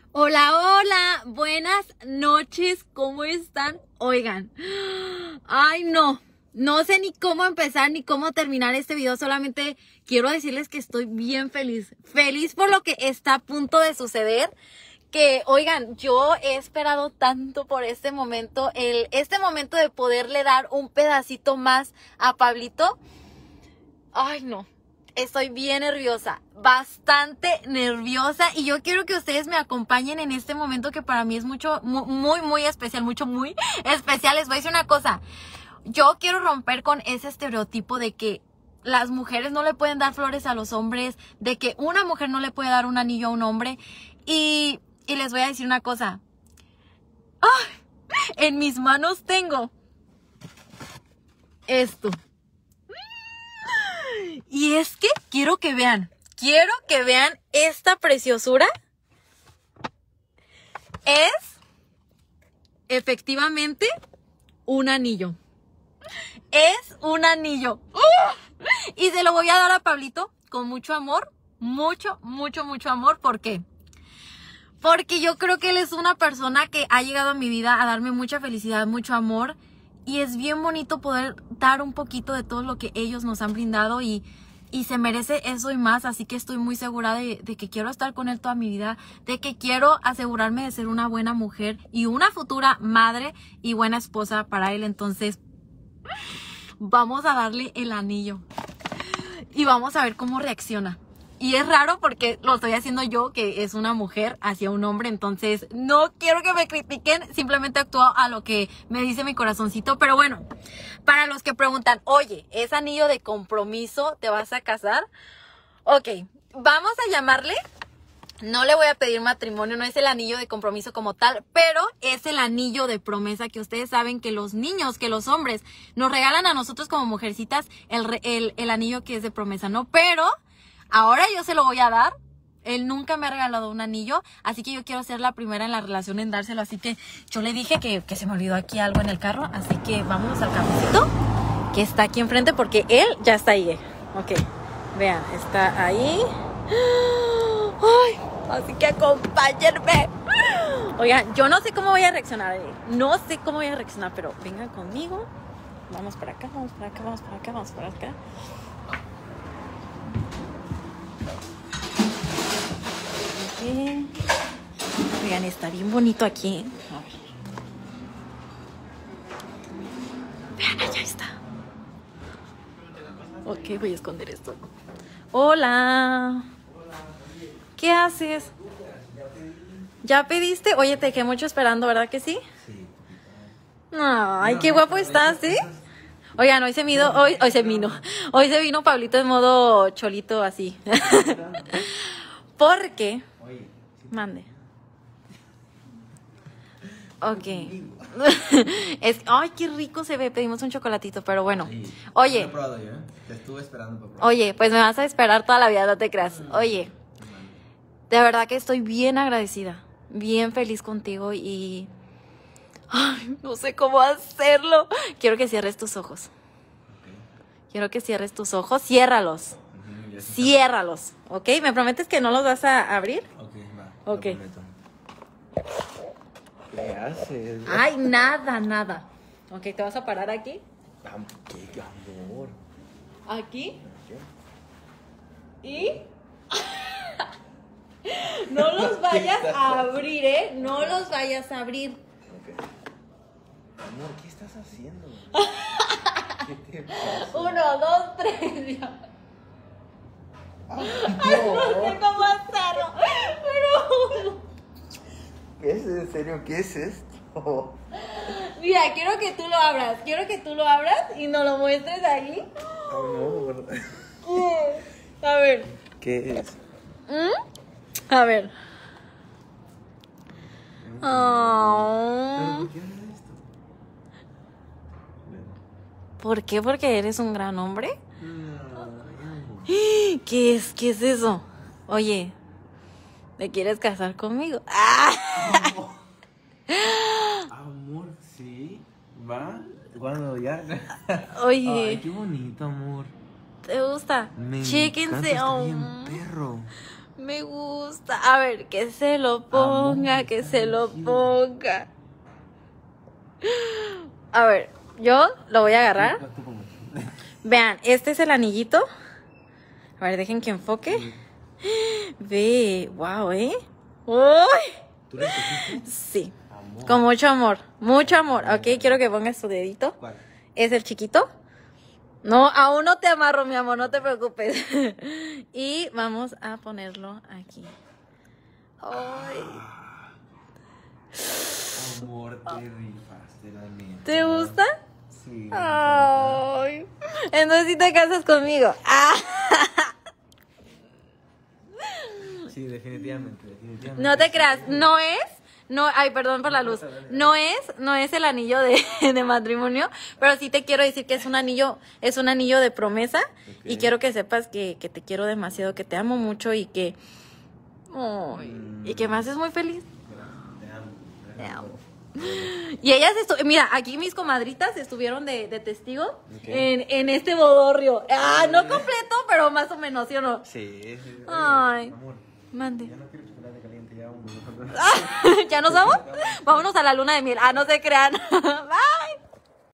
Hola, hola, buenas noches, ¿cómo están? Oigan, ay no sé ni cómo empezar ni cómo terminar este video, solamente quiero decirles que estoy bien feliz por lo que está a punto de suceder, que oigan, yo he esperado tanto por este momento, este momento de poderle dar un pedacito más a Pablito. Ay, no. Estoy bien nerviosa, bastante nerviosa, y yo quiero que ustedes me acompañen en este momento que para mí es mucho, muy especial, muy especial. Les voy a decir una cosa, yo quiero romper con ese estereotipo de que las mujeres no le pueden dar flores a los hombres, de que una mujer no le puede dar un anillo a un hombre, y les voy a decir una cosa. ¡Ay! En mis manos tengo esto. Y es que quiero que vean esta preciosura. Es efectivamente un anillo. Es un anillo. Y se lo voy a dar a Pablito con mucho amor, mucho amor. ¿Por qué? Porque yo creo que él es una persona que ha llegado a mi vida a darme mucha felicidad, mucho amor. Y es bien bonito poder dar un poquito de todo lo que ellos nos han brindado y se merece eso y más. Así que estoy muy segura de que quiero estar con él toda mi vida, de que quiero asegurarme de ser una buena mujer y una futura madre y buena esposa para él. Entonces, vamos a darle el anillo y vamos a ver cómo reacciona. Y es raro porque lo estoy haciendo yo, que es una mujer hacia un hombre, entonces no quiero que me critiquen, simplemente actúo a lo que me dice mi corazoncito. Pero bueno, para los que preguntan, oye, ¿es anillo de compromiso? ¿Te vas a casar? Ok, vamos a llamarle. No le voy a pedir matrimonio, no es el anillo de compromiso como tal, pero es el anillo de promesa, que ustedes saben que los niños, que los hombres nos regalan a nosotros como mujercitas el anillo que es de promesa, ¿no? Pero ahora yo se lo voy a dar. Él nunca me ha regalado un anillo, así que yo quiero ser la primera en la relación en dárselo. Así que yo le dije que se me olvidó aquí algo en el carro, así que vámonos al cafecito que está aquí enfrente, porque él ya está ahí. Ok, vean, está ahí. Ay, así que acompáñenme. Oigan, yo no sé cómo voy a reaccionar, no sé cómo voy a reaccionar, pero vengan conmigo. Vamos para acá, vamos para acá, vamos para acá, vamos para acá. Oigan, está bien bonito aquí. Vean, allá está. Ok, voy a esconder esto. Hola. ¿Qué haces? ¿Ya pediste? Oye, te dejé mucho esperando, ¿verdad que sí? Sí. Ay, qué guapo estás, ¿sí? Oigan, hoy se vino Pablito en modo cholito así. Porque... Mande. Ok. Ay, qué rico se ve. Pedimos un chocolatito, pero bueno. Sí. Oye. No lo he probado yo, ¿eh? Te estuve esperando para probar. Oye, pues me vas a esperar toda la vida, no te creas. Oye, de verdad que estoy bien agradecida, bien feliz contigo y... Ay, no sé cómo hacerlo. Quiero que cierres tus ojos. Okay. Quiero que cierres tus ojos. Ciérralos. Ciérralos. ¿Ok? ¿Me prometes que no los vas a abrir? Ok, va. Ok. Lo prometo. ¿Qué haces? Ay, nada. Ok, ¿te vas a parar aquí? ¿Qué amor? Aquí. Y... No los vayas a abrir, ¿eh? No los vayas a abrir. Okay. Amor, ¿qué estás haciendo? ¿Qué te pasa? 1, 2, 3, ya. Ay, No sé cómo hacerlo, pero... ¿Qué es en serio? ¿Qué es esto? Mira, quiero que tú lo abras y nos lo muestres ahí. Amor. A ver. ¿Qué es? A ver. ¿Pero Oh. por qué haces esto? ¿Por qué? Porque eres un gran hombre. Amor. ¿Qué es eso? Oye, ¿te quieres casar conmigo? ¡Ah! Amor, sí. ¿Va? ¿Cuándo ya? Oye. Ay, qué bonito, amor. ¿Te gusta? Me Chéquense. encanta, está bien perro. Me gusta. A ver, que se lo ponga, Amor, que está se lo elegido. ponga. A ver, yo lo voy a agarrar. Tú pongo. Vean, este es el anillito. A ver, dejen que enfoque. Ve, wow, ¿eh? ¡Uy! ¿Tú le escogiste? Sí, Amor. con mucho amor. Mucho amor. Ok, quiero que pongas tu dedito. ¿Cuál? ¿Es el chiquito? No, aún no te amarro, mi amor, no te preocupes. Y vamos a ponerlo aquí. Ay, Amor, te rifaste, la neta. ¿te gusta? Sí. me encanta. Ay, entonces sí te casas conmigo. Ah, Sí, definitivamente. no te creas, ay, perdón por la luz. No es el anillo de matrimonio, pero sí te quiero decir que es un anillo de promesa. Y Ok. quiero que sepas que te quiero demasiado, que te amo mucho y que y que me haces muy feliz. Te amo. Te amo. Y ellas mira, aquí mis comadritas estuvieron de testigo Ok. en este bodorrio. No completo, pero más o menos, ¿sí o no? Sí, sí. Ay. Amor, Mande. ya no quiero chocolate caliente, ya vamos. ¿Ya nos vamos? Vámonos a la luna de miel. No se crean. Bye.